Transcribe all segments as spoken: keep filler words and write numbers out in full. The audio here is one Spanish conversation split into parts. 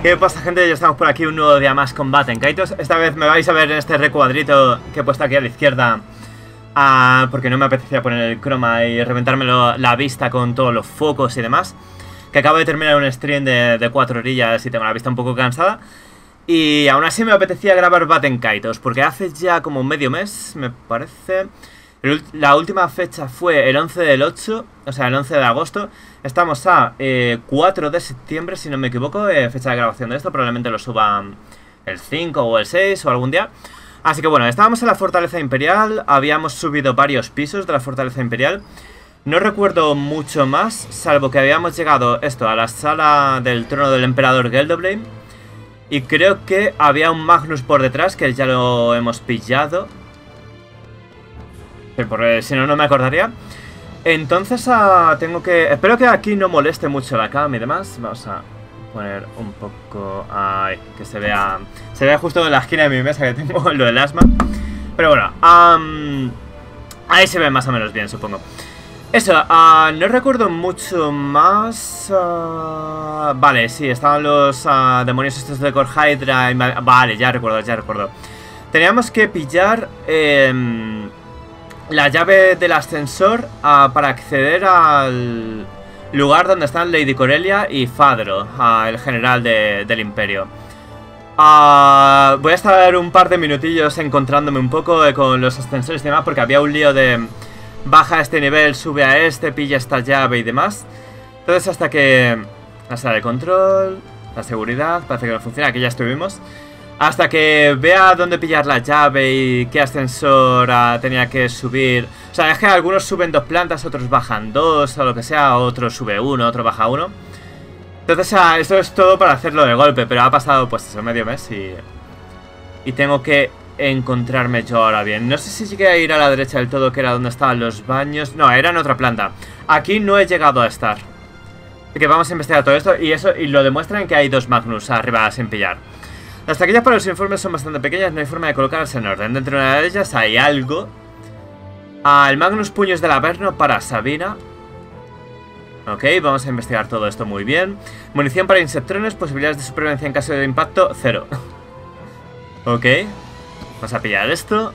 ¿Qué pasa, gente? Ya estamos por aquí, un nuevo día más con Batenkaitos. Esta vez me vais a ver en este recuadrito que he puesto aquí a la izquierda, uh, porque no me apetecía poner el croma y reventármelo la vista con todos los focos y demás. Que acabo de terminar un stream de, de cuatro orillas y tengo la vista un poco cansada. Y aún así me apetecía grabar Batenkaitos, porque hace ya como medio mes, me parece... La última fecha fue el once del ocho, o sea, el once de agosto. Estamos a eh, cuatro de septiembre, si no me equivoco, eh, fecha de grabación de esto. Probablemente lo suba el cinco o el seis o algún día. Así que bueno, estábamos en la Fortaleza Imperial. Habíamos subido varios pisos de la Fortaleza Imperial. No recuerdo mucho más, salvo que habíamos llegado esto a la sala del trono del emperador Geldoblame. Y creo que había un Magnus por detrás, que ya lo hemos pillado. Porque si no, no me acordaría. Entonces uh, tengo que... Espero que aquí no moleste mucho la cam y demás. Vamos a poner un poco... Ay, que se vea... Se vea justo en la esquina de mi mesa que tengo lo del asma. Pero bueno, um, ahí se ve más o menos bien, supongo. Eso, uh, no recuerdo mucho más... Uh, vale, sí, estaban los uh, demonios estos de Core Hydra. Y... Vale, ya recuerdo, ya recuerdo. Teníamos que pillar... Eh, la llave del ascensor uh, para acceder al lugar donde están Lady Corellia y Fadro, uh, el general de, del imperio. Uh, voy a estar un par de minutillos encontrándome un poco eh, con los ascensores y demás, porque había un lío de baja a este nivel, sube a este, pilla esta llave y demás. Entonces hasta que la sala de control, la seguridad, parece que no funciona, aquí ya estuvimos. Hasta que vea dónde pillar la llave y qué ascensor uh, tenía que subir. O sea, es que algunos suben dos plantas, otros bajan dos o lo que sea. Otro sube uno, otro baja uno. Entonces, uh, esto es todo para hacerlo de golpe. Pero ha pasado, pues eso, medio mes y... Y tengo que encontrarme yo ahora bien. No sé si llegué a ir a la derecha del todo, que era donde estaban los baños. No, era en otra planta. Aquí no he llegado a estar. Así que vamos a investigar todo esto. Y eso y lo demuestran que hay dos Magnus arriba sin pillar. Las taquillas para los informes son bastante pequeñas, no hay forma de colocarlas en orden. Dentro de una de ellas hay algo. Ah, el Magnus Puños del Averno para Sabina. Ok, vamos a investigar todo esto muy bien. Munición para insectrones, posibilidades de supervivencia en caso de impacto, cero. Ok, vamos a pillar esto.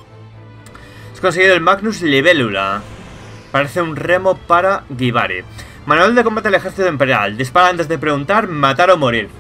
Has conseguido el Magnus Libélula. Parece un remo para Gibari. Manual de combate del ejército imperial. Dispara antes de preguntar, matar o morir.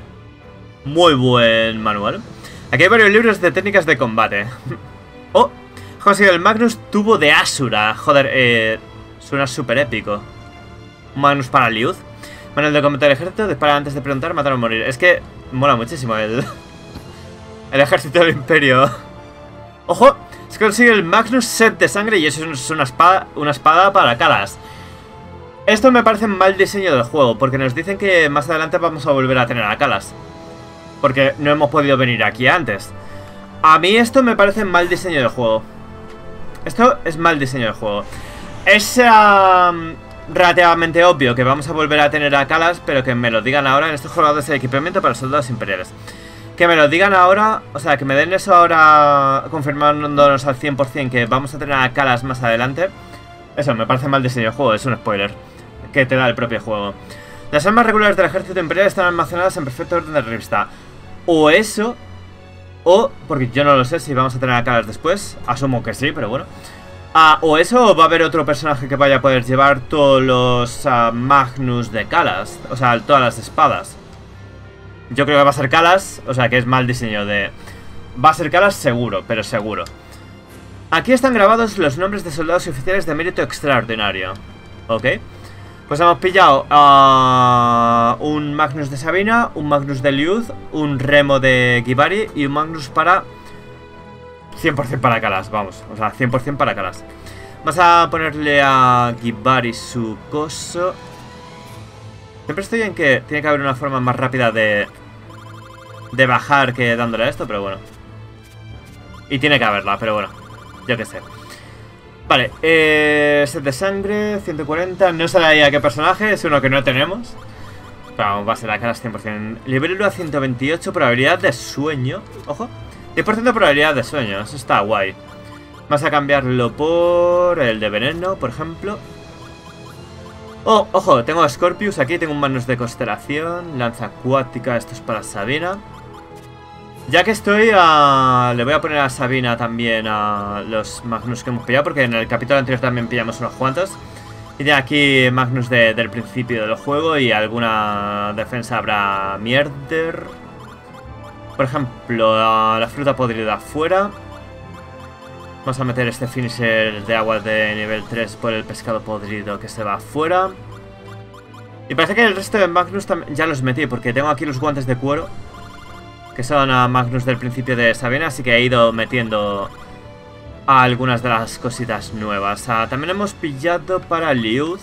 Muy buen manual. Aquí hay varios libros de técnicas de combate. Oh, he conseguido el Magnus Tubo de Asura. Joder, eh, suena súper épico. Magnus para Liuz. Manual de combate del ejército. Dispara antes de preguntar, matar o morir. Es que mola muchísimo el, el ejército del imperio. Ojo, se consigue el Magnus Set de sangre. Y eso es una espada, una espada para Calas. Esto me parece mal diseño del juego, porque nos dicen que más adelante vamos a volver a tener a Calas, porque no hemos podido venir aquí antes. A mí esto me parece mal diseño del juego. Esto es mal diseño del juego. Es um, relativamente obvio que vamos a volver a tener a Calas, pero que me lo digan ahora en estos jugadores de equipamiento para soldados imperiales. Que me lo digan ahora, o sea, que me den eso ahora confirmándonos al cien por cien que vamos a tener a Calas más adelante. Eso, me parece mal diseño del juego, es un spoiler que te da el propio juego. Las armas regulares del ejército imperial están almacenadas en perfecto orden de revista. O eso, o, porque yo no lo sé si vamos a tener a Calas después. Asumo que sí, pero bueno. Ah, o eso, o va a haber otro personaje que vaya a poder llevar todos los uh, Magnus de Calas. O sea, todas las espadas. Yo creo que va a ser Calas, o sea que es mal diseño de... Va a ser Calas seguro, pero seguro. Aquí están grabados los nombres de soldados y oficiales de mérito extraordinario. Ok. Pues hemos pillado uh, un Magnus de Sabina, un Magnus de Liuz, un remo de Gibari y un Magnus para... cien por cien para Calas, vamos. O sea, cien por cien para Calas. Vamos a ponerle a Gibari su coso. Siempre estoy en que tiene que haber una forma más rápida de... de bajar que dándole a esto, pero bueno. Y tiene que haberla, pero bueno. Yo qué sé. Vale, eh, set de sangre, ciento cuarenta, no sale ahí a qué personaje, es uno que no tenemos. Pero vamos, va a ser a Calas cien por cien. Libélula ciento veintiocho, probabilidad de sueño. Ojo, diez por ciento de probabilidad de sueño, eso está guay. Vamos a cambiarlo por el de veneno, por ejemplo. Oh, ojo, tengo a Scorpius aquí, tengo un Magnus de constelación, lanza acuática, esto es para Sabina. Ya que estoy, uh, le voy a poner a Sabina también a los Magnus que hemos pillado, porque en el capítulo anterior también pillamos unos cuantos. Y de aquí Magnus de, del principio del juego y alguna defensa habrá Mierder. Por ejemplo, uh, la fruta podrida afuera. Vamos a meter este finisher de agua de nivel tres por el pescado podrido que se va afuera. Y parece que el resto de Magnus ya los metí, porque tengo aquí los guantes de cuero, que son a Magnus del principio de Sabina, así que he ido metiendo a algunas de las cositas nuevas. Ah, también hemos pillado para Liuz,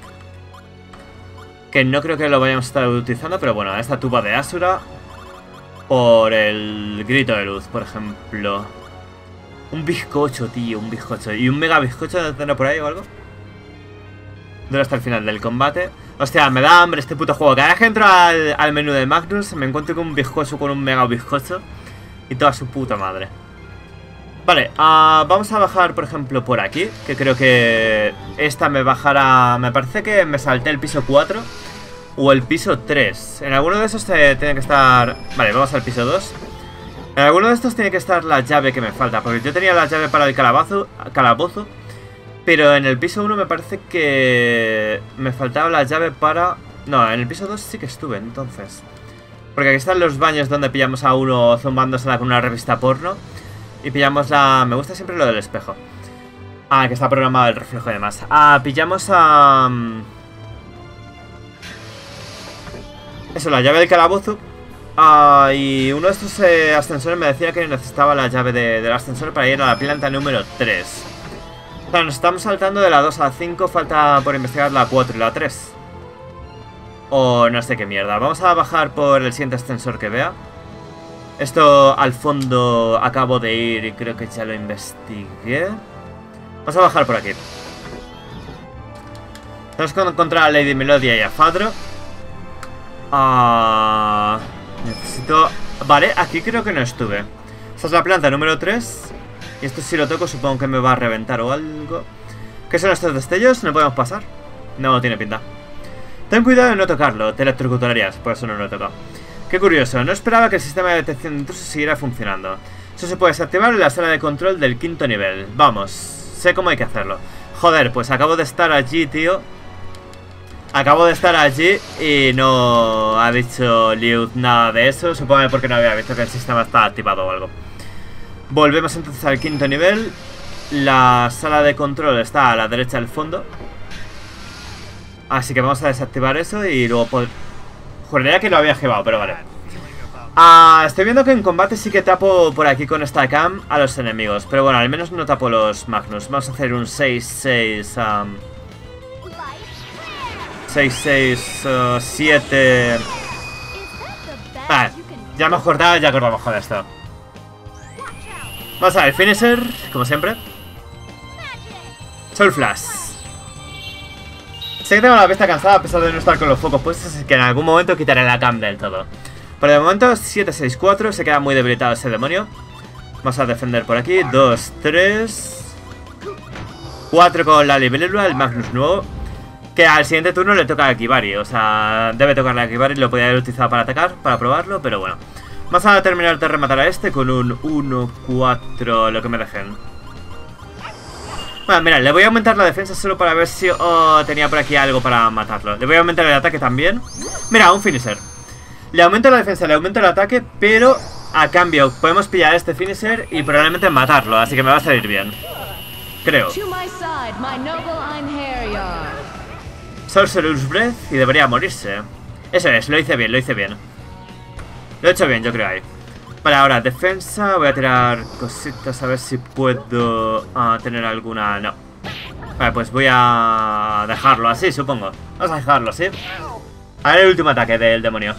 que no creo que lo vayamos a estar utilizando, pero bueno, esta tuba de Asura por el grito de luz, por ejemplo. Un bizcocho, tío, un bizcocho. ¿Y un mega bizcocho de tener por ahí o algo? Dura hasta el final del combate. Hostia, me da hambre este puto juego. Cada vez que entro al, al menú de Magnus me encuentro con un bizcocho, con un mega bizcocho y toda su puta madre. Vale, uh, vamos a bajar, por ejemplo, por aquí, que creo que esta me bajará... Me parece que me salté el piso cuatro o el piso tres. En alguno de esos eh, tiene que estar... Vale, vamos al piso dos. En alguno de estos tiene que estar la llave que me falta, porque yo tenía la llave para el calabazo, calabozo. Pero en el piso uno me parece que me faltaba la llave para... No, en el piso dos sí que estuve, entonces. Porque aquí están los baños donde pillamos a uno zumbándosela con una revista porno. Y pillamos la... Me gusta siempre lo del espejo. Ah, que está programado el reflejo y demás. Ah, pillamos a... Eso, la llave del calabozo. Ah, y uno de estos eh, ascensores me decía que necesitaba la llave de, del ascensor para ir a la planta número tres. O sea, nos estamos saltando de la dos a la cinco, falta por investigar la cuatro y la tres. O no sé qué mierda. Vamos a bajar por el siguiente ascensor que vea. Esto al fondo acabo de ir y creo que ya lo investigué. Vamos a bajar por aquí. Tenemos que encontrar a Lady Melodia y a Fadro. Ah, necesito... Vale, aquí creo que no estuve. Esta es la planta número tres. Y esto si lo toco supongo que me va a reventar o algo. ¿Qué son estos destellos? ¿No podemos pasar? No, tiene pinta. Ten cuidado de no tocarlo, te electrocutarías. Por eso no lo he tocado. Qué curioso, no esperaba que el sistema de detección de intrusos siguiera funcionando. Eso se puede desactivar en la sala de control del quinto nivel. Vamos, sé cómo hay que hacerlo. Joder, pues acabo de estar allí, tío. Acabo de estar allí y no ha dicho Liuz nada de eso. Supongo porque no había visto que el sistema está activado o algo. Volvemos entonces al quinto nivel. La sala de control está a la derecha del fondo. Así que vamos a desactivar eso y luego pod... Juraría que lo había llevado, pero vale. Ah, estoy viendo que en combate sí que tapo por aquí con esta cam a los enemigos. Pero bueno, al menos no tapo los Magnus. Vamos a hacer un seis seis... Um, seis seis siete... Vale, ya hemos cortado, ya cortamos con esto. Vamos a ver, finisher, como siempre. Soul Flash. Sé que tengo la vista cansada a pesar de no estar con los focos puestos, así que en algún momento quitaré la cam del todo. Pero de momento, siete seis cuatro, se queda muy debilitado ese demonio. Vamos a defender por aquí, dos, tres cuatro con la libélula, el Magnus nuevo. Que al siguiente turno le toca a Kibari, o sea, debe tocarle a Kibari, lo podía haber utilizado para atacar, para probarlo, pero bueno. Vamos a terminar de rematar a este con un uno cuatro, lo que me dejen. Bueno, mira, le voy a aumentar la defensa solo para ver si oh, tenía por aquí algo para matarlo. Le voy a aumentar el ataque también. Mira, un finisher. Le aumento la defensa, le aumento el ataque, pero a cambio podemos pillar este finisher y probablemente matarlo, así que me va a salir bien. Creo. Sorcerer's Breath y debería morirse. Eso es, lo hice bien, lo hice bien. Lo he hecho bien, yo creo ahí. Vale, ahora defensa. Voy a tirar cositas a ver si puedo uh, tener alguna... No. Vale, pues voy a dejarlo así, supongo. Vamos a dejarlo así. A ver el último ataque del demonio.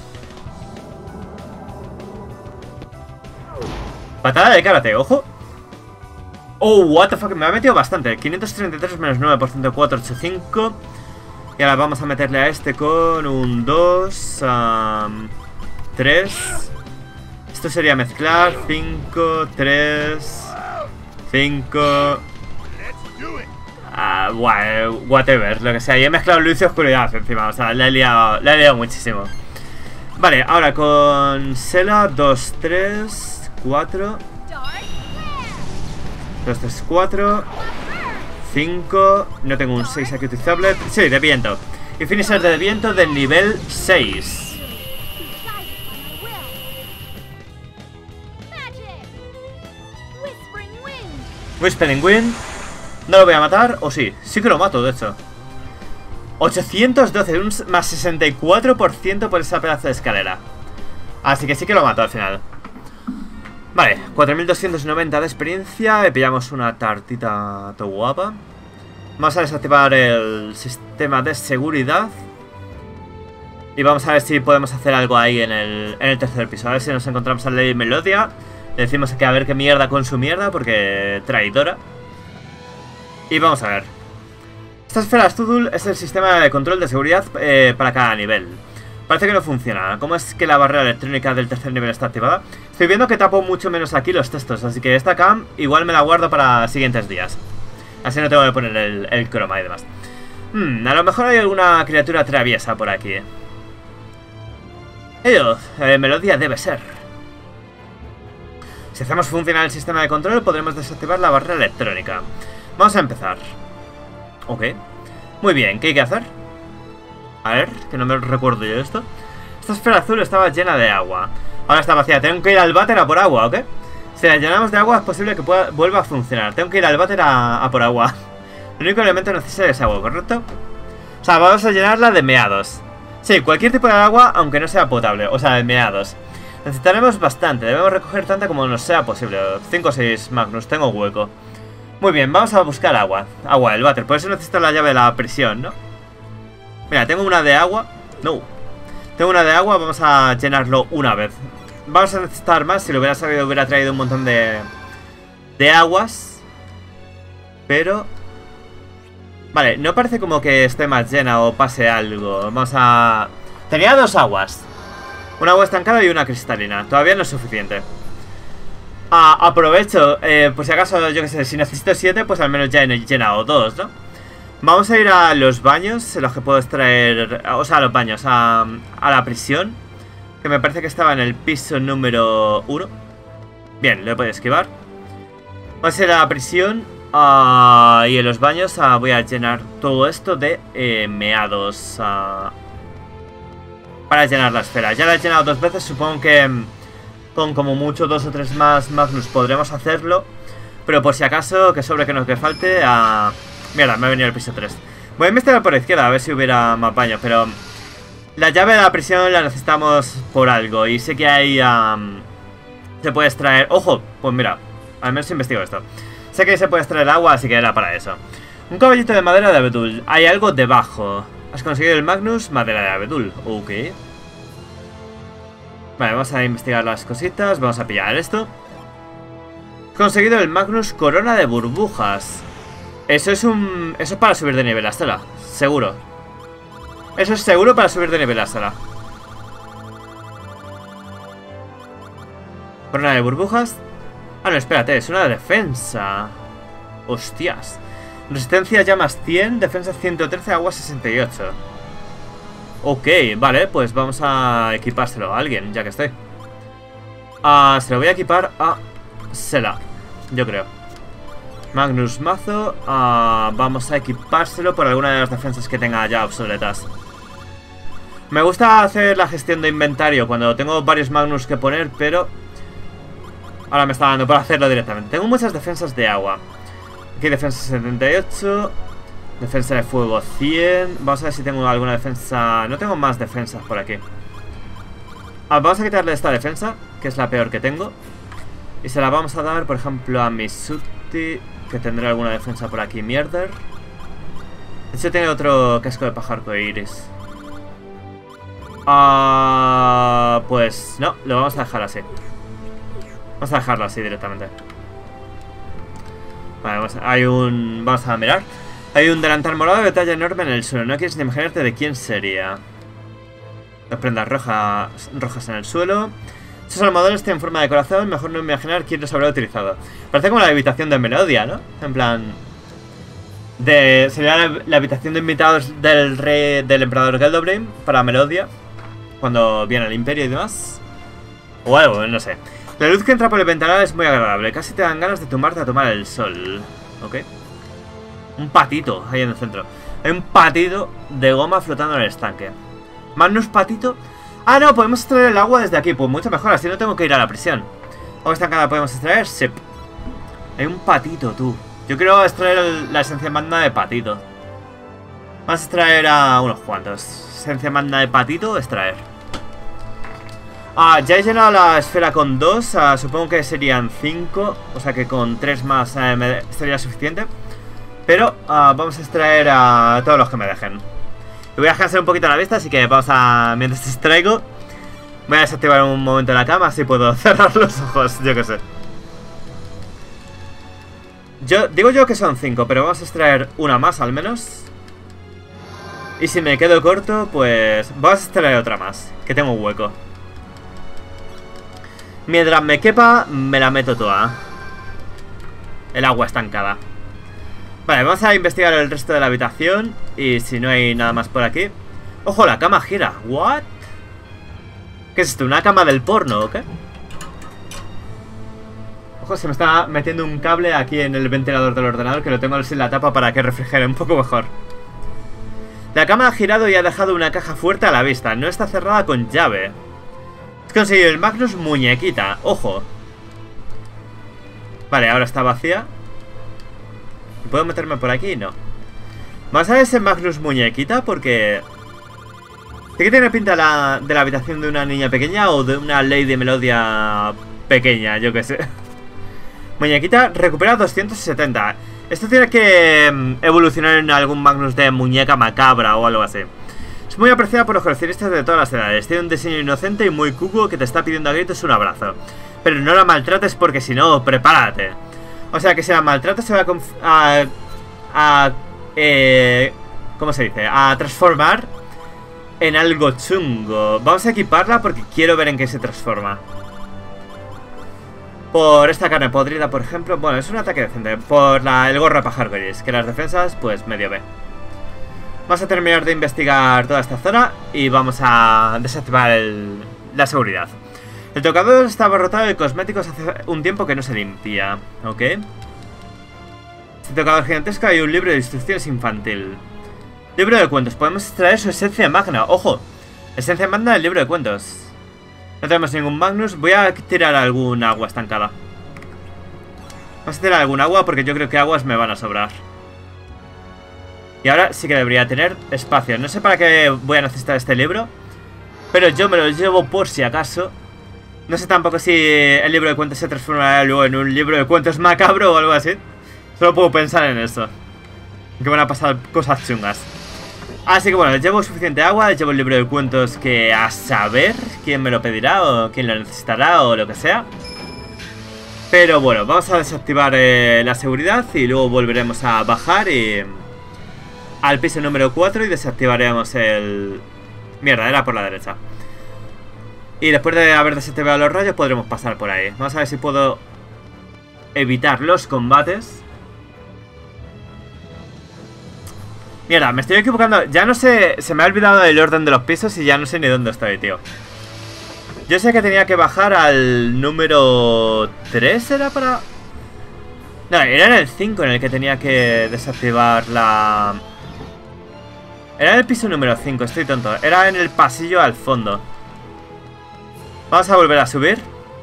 Patada de karate, ojo. Oh, what the fuck, me ha metido bastante. quinientos treinta y tres menos nueve por ciento, cuatrocientos ochenta y cinco. Y ahora vamos a meterle a este con un dos, um, tres. Esto sería mezclar, cinco, tres, cinco. Uh, whatever, lo que sea. Y he mezclado luz y oscuridad encima. O sea, le he liado, le he liado muchísimo. Vale, ahora con Sela, dos, tres, cuatro. dos, tres, cuatro. cinco. No tengo un seis aquí utilizable. Sí, de viento. Y finisher de viento del nivel seis. Whispering Wind. No lo voy a matar, o sí, sí que lo mato, de hecho. ochocientos doce, un más sesenta y cuatro por ciento por esa pedazo de escalera. Así que sí que lo mato al final. Vale, cuatro mil doscientos noventa de experiencia. Le pillamos una tartita todo guapa. Vamos a desactivar el sistema de seguridad. Y vamos a ver si podemos hacer algo ahí en el, en el tercer piso. A ver si nos encontramos a Lady Melodia. Le decimos que a ver qué mierda con su mierda, porque traidora. Y vamos a ver. Esta esfera Azul es el sistema de control de seguridad eh, para cada nivel. Parece que no funciona. ¿Cómo es que la barrera electrónica del tercer nivel está activada? Estoy viendo que tapo mucho menos aquí los textos, así que esta cam igual me la guardo para siguientes días. Así no tengo que poner el, el croma y demás. Hmm, a lo mejor hay alguna criatura traviesa por aquí. Ello, eh, Melodia debe ser. Si hacemos funcionar el sistema de control, podremos desactivar la barrera electrónica. Vamos a empezar. Ok. Muy bien, ¿qué hay que hacer? A ver, que no me recuerdo yo esto. Esta esfera azul estaba llena de agua. Ahora está vacía. Tengo que ir al váter a por agua, ¿ok? Si la llenamos de agua es posible que pueda, vuelva a funcionar. Tengo que ir al váter a, a por agua. El único elemento necesario es agua, ¿correcto? O sea, vamos a llenarla de meados. Sí, cualquier tipo de agua, aunque no sea potable. O sea, de meados. Necesitaremos bastante. Debemos recoger tanta como nos sea posible. cinco o seis Magnus. Tengo hueco. Muy bien, vamos a buscar agua. Agua del váter. Por eso necesito la llave de la prisión, ¿no? Mira, tengo una de agua. No. Tengo una de agua. Vamos a llenarlo una vez. Vamos a necesitar más. Si lo hubiera sabido, hubiera traído un montón de... De aguas. Pero... Vale, no parece como que esté más llena o pase algo. Vamos a... Tenía dos aguas. Una agua estancada y una cristalina. Todavía no es suficiente. Ah, aprovecho, eh, por si acaso, yo que sé, si necesito siete, pues al menos ya he llenado dos, ¿no? Vamos a ir a los baños, en los que puedo extraer... O sea, a los baños, a, a la prisión. Que me parece que estaba en el piso número uno. Bien, lo he podido esquivar. Vamos a ir a la prisión. Uh, y en los baños uh, voy a llenar todo esto de eh, meados. Uh, para llenar la esfera. Ya la he llenado dos veces, supongo que... Con como mucho dos o tres más Magnus podremos hacerlo. Pero por si acaso, que sobre que nos que falte a... Mierda, me ha venido el piso tres. Voy a investigar por la izquierda a ver si hubiera más baños. Pero la llave de la prisión la necesitamos por algo. Y sé que ahí um, se puede extraer... ¡Ojo! Pues mira, al menos investigo esto. Sé que se puede extraer agua, así que era para eso. Un caballito de madera de abedul. Hay algo debajo. Has conseguido el Magnus, madera de abedul. Ok. Vale, vamos a investigar las cositas. Vamos a pillar esto. Conseguido el Magnus corona de burbujas. Eso es un... Eso es para subir de nivel a Stella. Seguro. Eso es seguro para subir de nivel a Stella. Corona de burbujas. Ah, no, espérate, es una defensa. Hostias. Resistencia llamas cien, defensa ciento trece, agua sesenta y ocho. Ok, vale, pues vamos a equipárselo a alguien, ya que estoy. Uh, se lo voy a equipar a Sela, yo creo. Magnus Mazo. Uh, vamos a equipárselo por alguna de las defensas que tenga ya obsoletas. Me gusta hacer la gestión de inventario cuando tengo varios Magnus que poner, pero... Ahora me está dando por hacerlo directamente. Tengo muchas defensas de agua. Aquí defensa setenta y ocho... Defensa de fuego cien. Vamos a ver si tengo alguna defensa. No tengo más defensas por aquí. Ah, vamos a quitarle esta defensa, que es la peor que tengo. Y se la vamos a dar, por ejemplo, a Misuti, que tendrá alguna defensa por aquí. Mierder. De hecho tiene otro casco de pájaro iris. Ah, pues no, lo vamos a dejar así. Vamos a dejarlo así directamente. Vale, vamos a, hay un... Vamos a mirar. Hay un delantal morado de talla enorme en el suelo. No quieres ni imaginarte de quién sería. Las prendas rojas, rojas en el suelo. Estos almohadones tienen forma de corazón. Mejor no imaginar quién los habrá utilizado. Parece como la habitación de Melodia, ¿no? En plan... De, sería la, la habitación de invitados del rey del emperador Geldobrain para Melodia, cuando viene el imperio y demás. O algo, no sé. La luz que entra por el ventanal es muy agradable. Casi te dan ganas de tumbarte a tomar el sol. Ok. Un patito ahí en el centro. Hay un patito de goma flotando en el estanque. Magnus patito. Ah, no, podemos extraer el agua desde aquí. Pues mucho mejor, así no tengo que ir a la prisión. ¿Agua estancada podemos extraer? Sí. Hay un patito, tú. Yo quiero extraer el, la esencia magna de patito. Vamos a extraer a unos cuantos. Esencia magna de patito, extraer. Ah, ya he llenado la esfera con dos. Ah, supongo que serían cinco. O sea que con tres más eh, me sería suficiente. Pero ah, vamos a extraer a todos los que me dejen. Y voy a descansar un poquito la vista, así que vamos a... Mientras extraigo, voy a desactivar un momento la cama, así puedo cerrar los ojos, yo qué sé. Yo digo yo que son cinco, pero vamos a extraer una más al menos. Y si me quedo corto, pues vamos a extraer otra más, que tengo un hueco. Mientras me quepa, me la meto toda. El agua estancada. Vale, vamos a investigar el resto de la habitación. Y si no hay nada más por aquí. ¡Ojo, la cama gira! ¿What? ¿Qué es esto? ¿Una cama del porno o qué? Ojo, se me está metiendo un cable aquí en el ventilador del ordenador, que lo tengo sin la tapa para que refrigere un poco mejor. La cama ha girado y ha dejado una caja fuerte a la vista. No está cerrada con llave. He conseguido el Magnus muñequita. Ojo. Vale, ahora está vacía. ¿Puedo meterme por aquí? No. Vamos a ver ese Magnus muñequita porque... ¿De qué tiene pinta la, de la habitación de una niña pequeña o de una Lady Melodia pequeña? Yo qué sé. Muñequita recupera doscientos setenta. Esto tiene que evolucionar en algún Magnus de muñeca macabra o algo así. Es muy apreciada por los coleccionistas de todas las edades. Tiene un diseño inocente y muy cuco que te está pidiendo a gritos un abrazo. Pero no la maltrates porque si no, prepárate. O sea que si la maltratas se va a... a, a eh, ¿cómo se dice? A transformar en algo chungo. Vamos a equiparla porque quiero ver en qué se transforma. Por esta carne podrida, por ejemplo. Bueno, es un ataque decente. Por la, el gorro de pájaro gris. Que las defensas, pues medio B. Vamos a terminar de investigar toda esta zona. Y vamos a desactivar el, la seguridad. El tocador está abarrotado de cosméticos hace un tiempo que no se limpia. Ok. Este tocador gigantesco hay un libro de instrucciones infantil. Libro de cuentos. Podemos extraer su esencia magna. ¡Ojo! Esencia magna del libro de cuentos. No tenemos ningún Magnus. Voy a tirar algún agua estancada. Vamos a tirar algún agua porque yo creo que aguas me van a sobrar. Y ahora sí que debería tener espacio. No sé para qué voy a necesitar este libro, pero yo me lo llevo por si acaso. No sé tampoco si el libro de cuentos se transformará luego en un libro de cuentos macabro o algo así. Solo puedo pensar en eso. Que van a pasar cosas chungas. Así que bueno, llevo suficiente agua, llevo el libro de cuentos que a saber quién me lo pedirá o quién lo necesitará o lo que sea. Pero bueno, vamos a desactivar eh, la seguridad y luego volveremos a bajar y al piso número cuatro y desactivaremos el... Mierda, era por la derecha. Y después de haber desactivado los rayos podremos pasar por ahí. Vamos a ver si puedo evitar los combates. Mierda, me estoy equivocando. Ya no sé, se me ha olvidado el orden de los pisos y ya no sé ni dónde estoy, tío. Yo sé que tenía que bajar al número tres, ¿era para...? No, era en el cinco en el que tenía que desactivar la... Era en el piso número cinco, estoy tonto. Era en el pasillo al fondo. Vamos a volver a subir.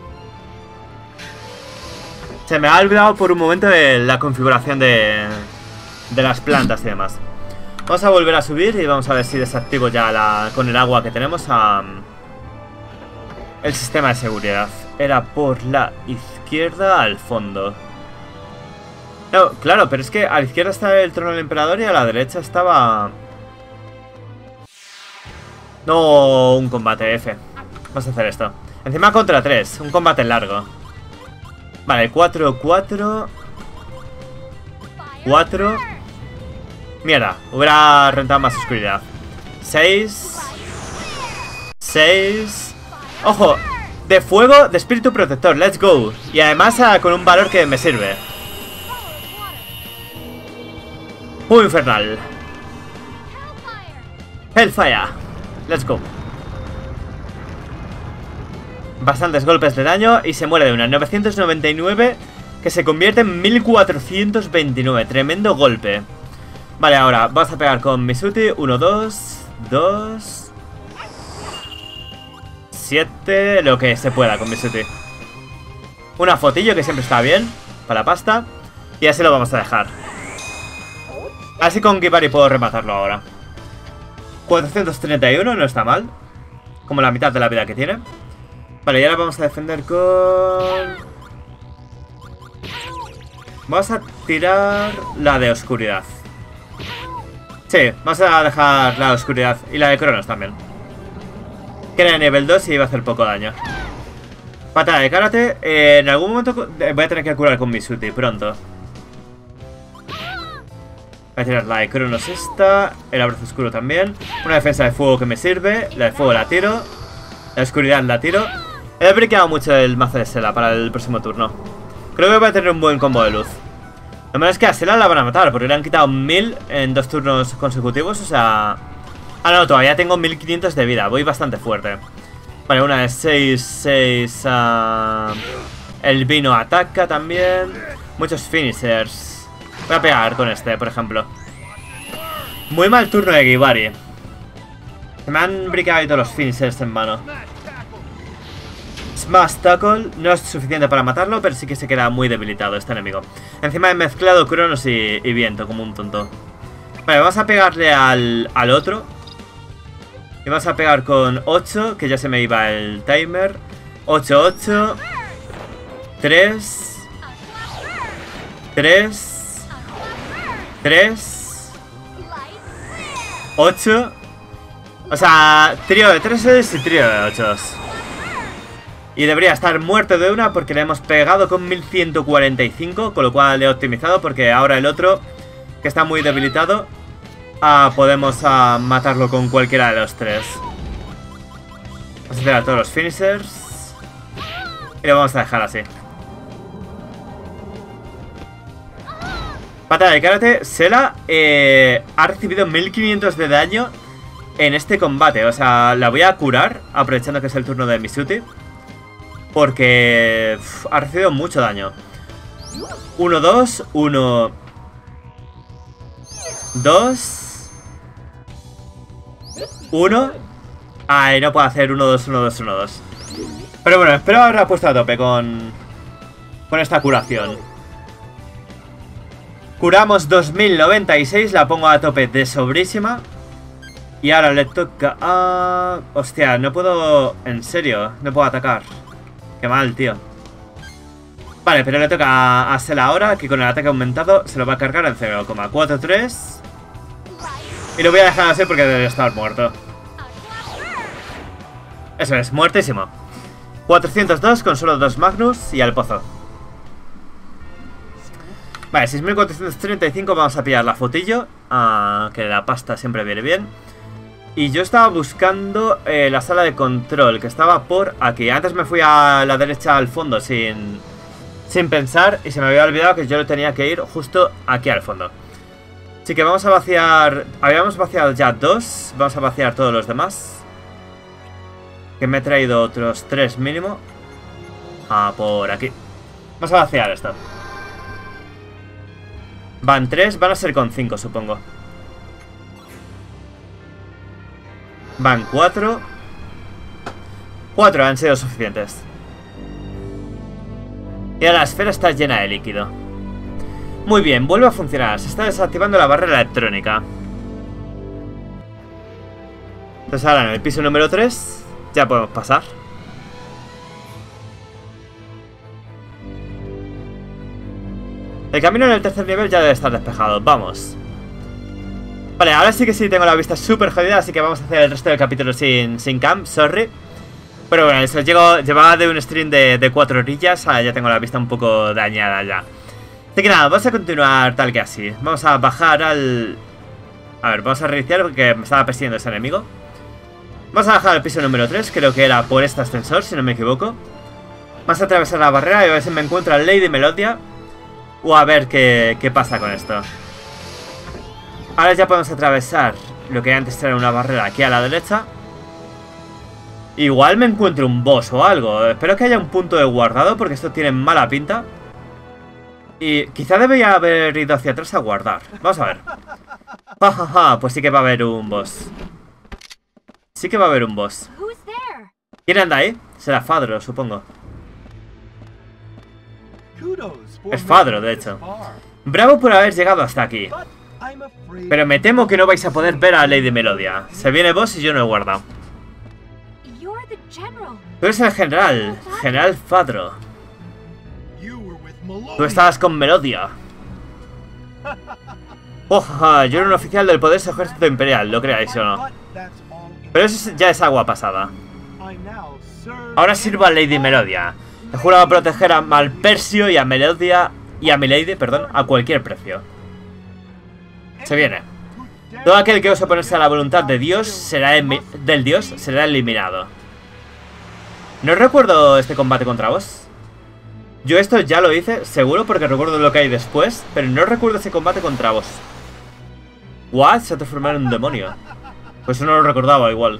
Se me ha olvidado por un momento de la configuración de, de las plantas y demás. Vamos a volver a subir y vamos a ver si desactivo ya la, con el agua que tenemos a, el sistema de seguridad. Era por la izquierda al fondo. No, claro, pero es que a la izquierda está el trono del emperador y a la derecha estaba... No, un combate F. Vamos a hacer esto. Encima contra tres, un combate largo. Vale, cuatro, cuatro cuatro. Mierda, hubiera rentado más oscuridad. seis seis. Ojo, de fuego, de espíritu protector, let's go. Y además uh, con un valor que me sirve. Fuego infernal. Hellfire. Let's go. Bastantes golpes de daño y se muere de una. novecientos noventa y nueve que se convierte en mil cuatrocientos veintinueve. Tremendo golpe. Vale, ahora vamos a pegar con Misuti. uno, dos, dos, siete. Lo que se pueda con Misuti. Una fotillo que siempre está bien para la pasta. Y así lo vamos a dejar. Así con Kibari puedo rematarlo ahora. cuatrocientos treinta y uno, no está mal. Como la mitad de la vida que tiene. Vale, y ahora vamos a defender con... Vamos a tirar la de oscuridad. Sí, vamos a dejar la de oscuridad. Y la de Cronos también. Que era de nivel dos y iba a hacer poco daño. Patada de karate. Eh, en algún momento voy a tener que curar con Misuti pronto. Voy a tirar la de Cronos esta. El abrazo oscuro también. Una defensa de fuego que me sirve. La de fuego la tiro. La oscuridad la tiro. He briqueado mucho el mazo de Sela para el próximo turno. Creo que voy a tener un buen combo de luz. Lo malo es que a Sela la van a matar porque le han quitado mil en dos turnos consecutivos. O sea... Ah, no, todavía tengo mil quinientos de vida. Voy bastante fuerte. Vale, una de seis, seis... Uh... El vino ataca también. Muchos finishers. Voy a pegar con este, por ejemplo. Muy mal turno de Kibari. Se me han briqueado ahí todos los finishers en mano. Smash Tackle no es suficiente para matarlo, pero sí que se queda muy debilitado este enemigo. Encima he mezclado Cronos y, y viento como un tonto. Vale, vamos a pegarle al, al otro. Y vamos a pegar con ocho, que ya se me iba el timer. ocho, ocho. tres. tres. tres. ocho. O sea, trío de treses y trío de ochos. Y debería estar muerto de una porque le hemos pegado con mil ciento cuarenta y cinco. Con lo cual le he optimizado porque ahora el otro, que está muy debilitado, uh, podemos uh, matarlo con cualquiera de los tres. Vamos a hacer a todos los finishers. Y lo vamos a dejar así. Patada de karate. Sela eh, ha recibido mil quinientos de daño en este combate. O sea, la voy a curar aprovechando que es el turno de Misuti. Porque uf, ha recibido mucho daño. uno, dos, uno, dos, uno. Ay, no puedo hacer uno, dos, uno, dos, uno, dos. Pero bueno, espero haberla puesto a tope con, con esta curación. Curamos dos mil noventa y seis, la pongo a tope de sobrísima. Y ahora le toca a... Hostia, no puedo... En serio, no puedo atacar. Qué mal, tío. Vale, pero le toca a, a Sela ahora, que con el ataque aumentado se lo va a cargar en cero coma cuarenta y tres. Y lo voy a dejar así porque debe estar muerto. Eso es, muertísimo. cuatrocientos dos con solo dos Magnus y al pozo. Vale, seis mil cuatrocientos treinta y cinco, vamos a pillar la fotillo. Ah, que la pasta siempre viene bien. Y yo estaba buscando eh, la sala de control, que estaba por aquí. Antes me fui a la derecha al fondo sin, sin pensar y se me había olvidado que yo lo tenía que ir justo aquí al fondo. Así que vamos a vaciar... Habíamos vaciado ya dos, vamos a vaciar todos los demás. Que me he traído otros tres mínimo. Ah, por aquí. Vamos a vaciar esto. Van tres, van a ser con cinco, supongo. Van cuatro. Cuatro han sido suficientes. Y ahora la esfera está llena de líquido. Muy bien, vuelve a funcionar. Se está desactivando la barrera electrónica. Entonces ahora en el piso número tres ya podemos pasar. El camino en el tercer nivel ya debe estar despejado. Vamos. Vale, ahora sí que sí tengo la vista súper jodida, así que vamos a hacer el resto del capítulo sin, sin cam, sorry. Pero bueno, eso, llego, llevaba de un stream de, de cuatro horillas, ah, ya tengo la vista un poco dañada ya. Así que nada, vamos a continuar tal que así. Vamos a bajar al... A ver, vamos a reiniciar porque me estaba persiguiendo ese enemigo. Vamos a bajar al piso número tres, creo que era por este ascensor, si no me equivoco. Vamos a atravesar la barrera y a ver si me encuentro a Lady Melodia. O a ver qué, qué pasa con esto. Ahora ya podemos atravesar lo que antes era una barrera aquí a la derecha. Igual me encuentro un boss o algo. Espero que haya un punto de guardado porque esto tiene mala pinta. Y quizá debería haber ido hacia atrás a guardar. Vamos a ver. Ja, ja, ja, pues sí que va a haber un boss. Sí que va a haber un boss. ¿Quién anda ahí? Será Fadro, supongo. Es Fadro, de hecho. Bravo por haber llegado hasta aquí. Pero me temo que no vais a poder ver a Lady Melodia. Se viene boss y yo no he guardado. Tú eres el general, General Fadro. Tú estabas con Melodia. Oja, yo era un oficial del poderoso ejército imperial, lo creáis o no. Pero eso ya es agua pasada. Ahora sirvo a Lady Melodia. He jurado proteger a Malpersio y a Melodia y a Milady, perdón, a cualquier precio. Se viene. Todo aquel que ose oponerse a la voluntad de Dios será del Dios será eliminado. No recuerdo este combate contra vos. Yo esto ya lo hice, seguro, porque recuerdo lo que hay después, pero no recuerdo ese combate contra vos. What? Se ha transformado en un demonio. Pues no lo recordaba igual.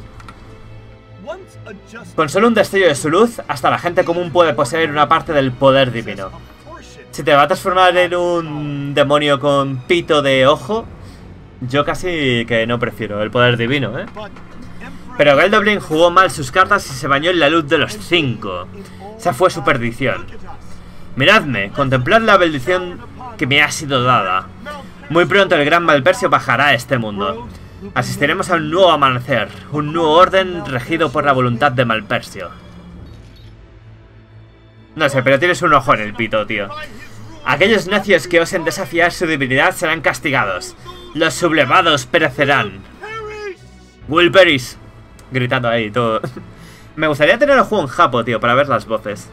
Con solo un destello de su luz, hasta la gente común puede poseer una parte del poder divino. Si te va a transformar en un demonio con pito de ojo, yo casi que no prefiero el poder divino, ¿eh? Pero Geldoblin jugó mal sus cartas y se bañó en la luz de los cinco. Esa fue su perdición. Miradme, contemplad la bendición que me ha sido dada. Muy pronto el gran Malpersio bajará a este mundo. Asistiremos a un nuevo amanecer, un nuevo orden regido por la voluntad de Malpersio. No sé, pero tienes un ojo en el pito, tío. Aquellos necios que osen desafiar su divinidad serán castigados. Los sublevados perecerán. Will perish. Gritando ahí todo. Me gustaría tener el juego en japo, tío, para ver las voces.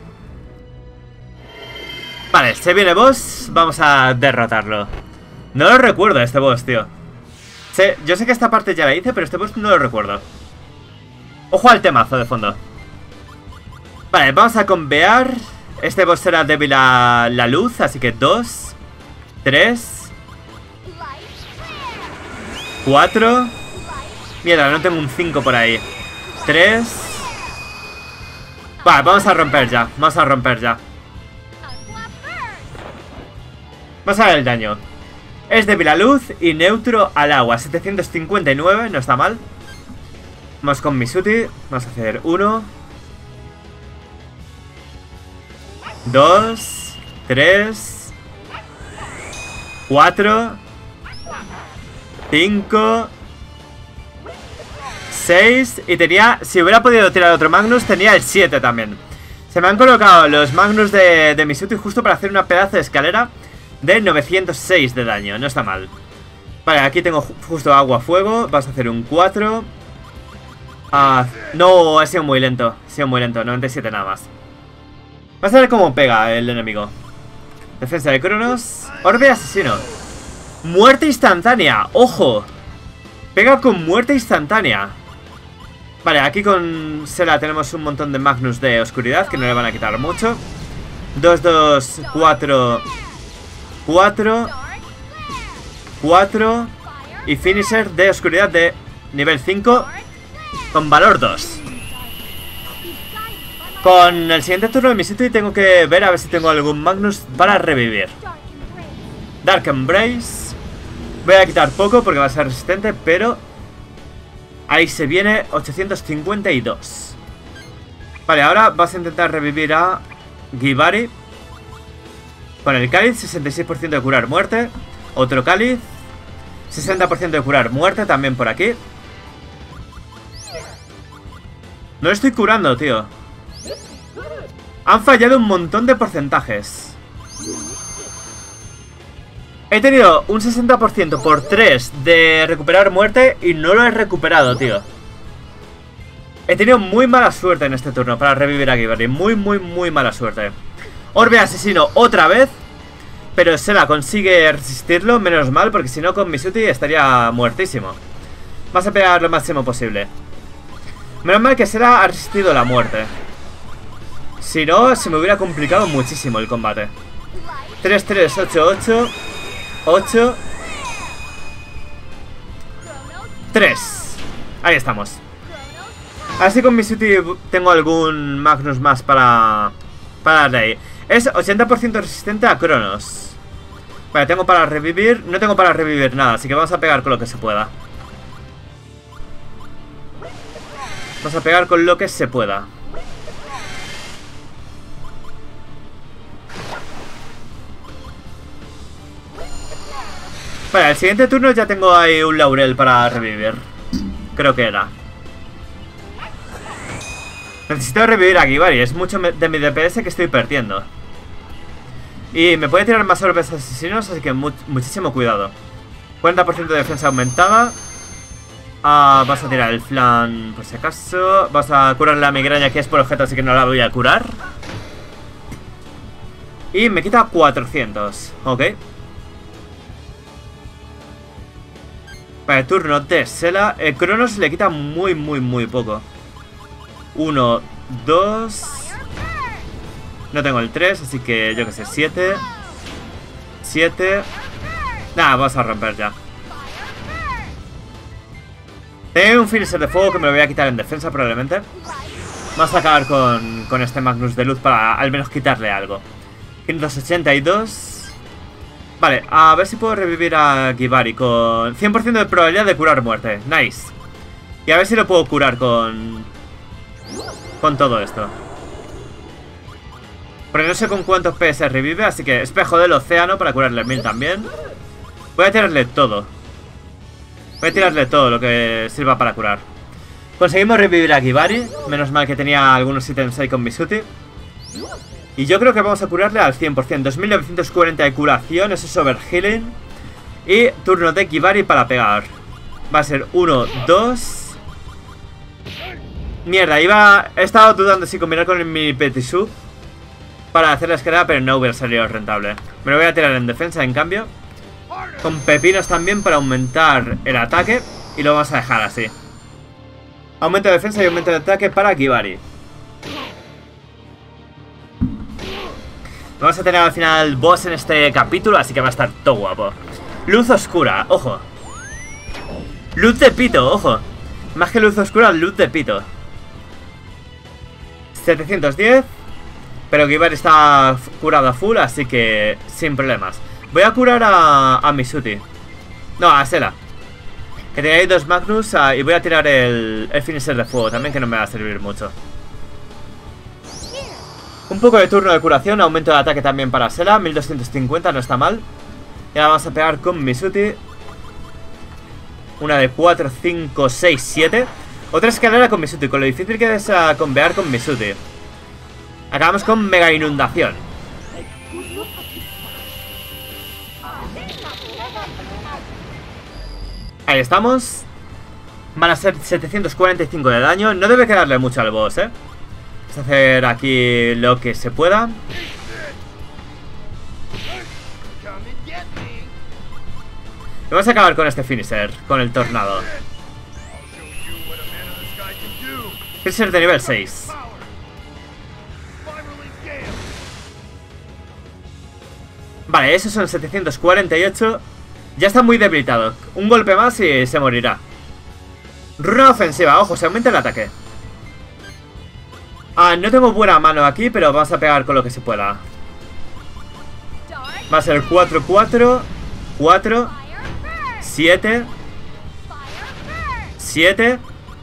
Vale, se viene boss. Vamos a derrotarlo. No lo recuerdo este boss, tío. Sé, yo sé que esta parte ya la hice, pero este boss no lo recuerdo. Ojo al temazo de fondo. Vale, vamos a convear. Este boss será débil a la luz, así que dos, tres, cuatro. Mierda, no tengo un cinco por ahí. tres. Vale, vamos a romper ya. Vamos a romper ya. Vamos a ver el daño. Es débil a luz y neutro al agua. setecientos cincuenta y nueve, no está mal. Vamos con Misuti. Vamos a hacer uno, dos, tres, cuatro, cinco, seis. Y tenía, si hubiera podido tirar otro Magnus, tenía el siete también. Se me han colocado los Magnus de, de Misuti justo para hacer una pedazo de escalera de novecientos seis de daño, no está mal. Vale, aquí tengo justo agua, fuego. Vamos a hacer un cuatro. Ah, no, ha sido muy lento. Ha sido muy lento, noventa y siete nada más. Vamos a ver cómo pega el enemigo. Defensa de Cronos. Orbe asesino. Muerte instantánea, ojo. Pega con muerte instantánea. Vale, aquí con Sela tenemos un montón de Magnus de oscuridad que no le van a quitar mucho. dos, dos, cuatro, cuatro, cuatro. Y finisher de oscuridad de nivel cinco con valor dos. Con el siguiente turno de mi sitio tengo que ver a ver si tengo algún Magnus para revivir. Dark Embrace. Voy a quitar poco porque va a ser resistente, pero ahí se viene ochocientos cincuenta y dos. Vale, ahora vas a intentar revivir a Gibari. Con el cáliz, sesenta y seis por ciento de curar muerte. Otro cáliz, sesenta por ciento de curar muerte también por aquí. No lo estoy curando, tío. Han fallado un montón de porcentajes. He tenido un sesenta por ciento por tres de recuperar muerte y no lo he recuperado, tío. He tenido muy mala suerte en este turno para revivir a Gibari. Muy, muy, muy mala suerte. Orbe asesino otra vez. Pero Sela consigue resistirlo, menos mal, porque si no con Misuti estaría muertísimo. Vas a pegar lo máximo posible. Menos mal que Sela ha resistido la muerte. Si no, se me hubiera complicado muchísimo el combate. tres, tres, ocho, ocho, ocho, tres. Ahí estamos. Así con Misuti tengo algún Magnus más para... Para darle ahí. Es ochenta por ciento resistente a Cronos. Vale, tengo para revivir. No tengo para revivir nada, así que vamos a pegar con lo que se pueda. Vamos a pegar con lo que se pueda. Vale, el siguiente turno ya tengo ahí un laurel para revivir. Creo que era. Necesito revivir a Kibari. Es mucho de mi D P S que estoy perdiendo. Y me puede tirar más orbes asesinos, así que mu muchísimo cuidado. cuarenta por ciento de defensa aumentada. Ah, vas a tirar el flan por si acaso. Vas a curar la migraña, que es por objeto, así que no la voy a curar. Y me quita cuatrocientos. Ok. Vale, turno de Sela. El Cronos le quita muy, muy, muy poco. Uno, dos. No tengo el tres, así que yo que sé, siete. Siete. Nada, vamos a romper ya. Tengo un finisher de fuego que me lo voy a quitar en defensa probablemente. Vamos a acabar con, con este Magnus de luz para al menos quitarle algo. quinientos ochenta y dos. Vale, a ver si puedo revivir a Kibari con cien por ciento de probabilidad de curar muerte. Nice. Y a ver si lo puedo curar con... Con todo esto. Porque no sé con cuántos P S revive, así que espejo del océano para curarle mil también. Voy a tirarle todo. Voy a tirarle todo lo que sirva para curar. Conseguimos revivir a Kibari. Menos mal que tenía algunos ítems ahí con Misuti. Y yo creo que vamos a curarle al cien por ciento. dos mil novecientos cuarenta de curación, eso es overhealing. Y turno de Kibari para pegar. Va a ser uno, dos. Mierda, iba... He estado dudando si combinar con mi Petisú para hacer la escalera, pero no hubiera salido rentable. Me lo voy a tirar en defensa, en cambio. Con pepinos también para aumentar el ataque. Y lo vamos a dejar así. Aumento de defensa y aumento de ataque para Kibari. Vamos a tener al final boss en este capítulo, así que va a estar todo guapo. Luz oscura, ojo. Luz de pito, ojo. Más que luz oscura, luz de pito. setecientos diez. Pero Kibari está curado a full, así que sin problemas. Voy a curar a, a Misuti. No, a Sela. Que tenía ahí dos Magnus, uh, y voy a tirar el, el finisher de fuego también, que no me va a servir mucho. Un poco de turno de curación, aumento de ataque también para Sela, mil doscientos cincuenta, no está mal. Y ahora vamos a pegar con Misuti. Una de cuatro, cinco, seis, siete. Otra escalera con Misuti, con lo difícil que es uh, convear con Misuti. Acabamos con mega inundación. Ahí estamos. Van a ser setecientos cuarenta y cinco de daño. No debe quedarle mucho al boss, eh. Vamos a hacer aquí lo que se pueda. Y vamos a acabar con este finisher, con el tornado. Finisher de nivel seis. Vale, esos son setecientos cuarenta y ocho. Ya está muy debilitado. Un golpe más y se morirá. Runa ofensiva, ojo, se aumenta el ataque. Ah, no tengo buena mano aquí, pero vamos a pegar con lo que se pueda. Va a ser cuatro, cuatro, cuatro, siete, siete,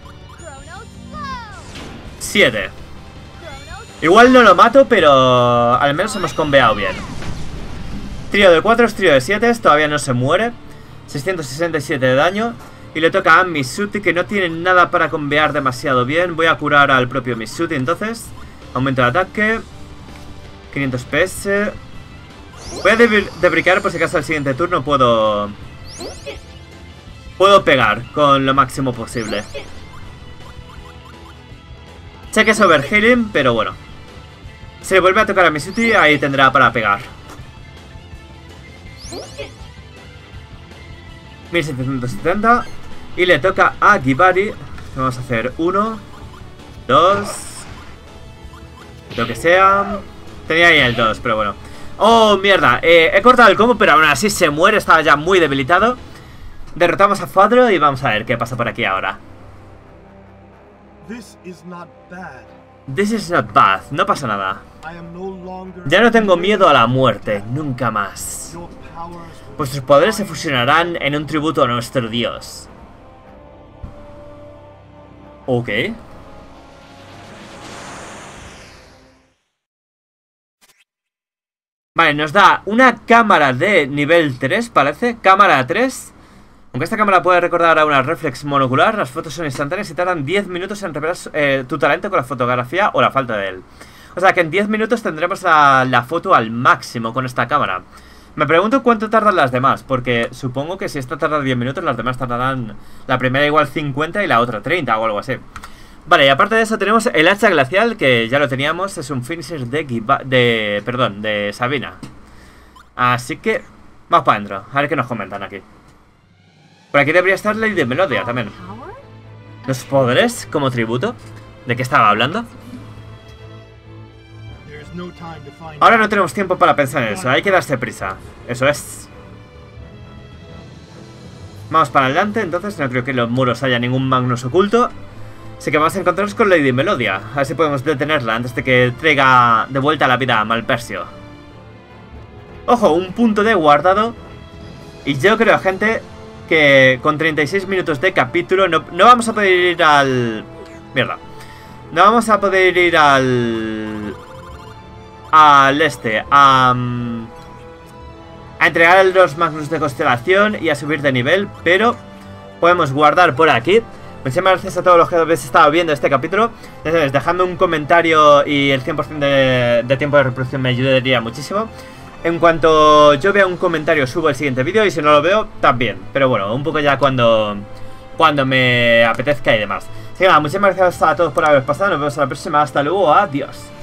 siete. Igual no lo mato, pero al menos hemos conveado bien. Trío de cuatro, trío de siete, todavía no se muere. seiscientos sesenta y siete de daño. Y le toca a Misuti, que no tiene nada para convear demasiado bien. Voy a curar al propio Misuti entonces. Aumento de ataque. quinientos P S. Voy a debricar por si acaso al siguiente turno puedo... Puedo pegar con lo máximo posible. Sé que es overhealing, pero bueno. Si le vuelve a tocar a Misuti, ahí tendrá para pegar. mil setecientos setenta. Y le toca a Kibari. Vamos a hacer uno, dos, lo que sea. Tenía ahí el dos, pero bueno. Oh, mierda, eh, he cortado el combo, pero aún así se muere. Estaba ya muy debilitado. Derrotamos a Fadro y vamos a ver qué pasa por aquí ahora. This is not bad. This is not bad. No pasa nada. I am no longer Ya no tengo miedo a la muerte. Nunca más. Your powers will Vuestros poderes se fusionarán en un tributo a nuestro dios. Ok. Vale, nos da una cámara de nivel tres, parece. Cámara tres. Aunque esta cámara puede recordar a una reflex monocular, las fotos son instantáneas y tardan diez minutos en revelar eh, tu talento con la fotografía o la falta de él. O sea que en diez minutos tendremos la, la foto al máximo con esta cámara. Me pregunto cuánto tardan las demás, porque supongo que si esta tarda diez minutos, las demás tardarán la primera igual cincuenta y la otra treinta o algo así. Vale, y aparte de eso tenemos el hacha glacial, que ya lo teníamos, es un finisher de, Giva, de perdón, de Sabina. Así que vamos para adentro, a ver qué nos comentan aquí. Por aquí debería estar Lady Melodia también. ¿Los poderes como tributo? ¿De qué estaba hablando? Ahora no tenemos tiempo para pensar en eso, hay que darse prisa. Eso es. Vamos para adelante, entonces no creo que en los muros haya ningún Magnus oculto. Así que vamos a encontrarnos con Lady Melodia. A ver si podemos detenerla antes de que traiga de vuelta la vida a Malpersio. Ojo, un punto de guardado. Y yo creo, gente, que con treinta y seis minutos de capítulo no, no vamos a poder ir al... Mierda. No vamos a poder ir al... Al este, a... A entregar los Magnus de constelación y a subir de nivel, pero podemos guardar por aquí. Muchísimas gracias a todos los que habéis estado viendo este capítulo. Entonces, dejando un comentario y el cien por cien de, de tiempo de reproducción me ayudaría muchísimo. En cuanto yo vea un comentario, subo el siguiente vídeo, y si no lo veo, también. Pero bueno, un poco ya cuando, cuando me apetezca y demás. Así que nada, muchísimas gracias a todos por haber pasado. Nos vemos a la próxima. Hasta luego, adiós.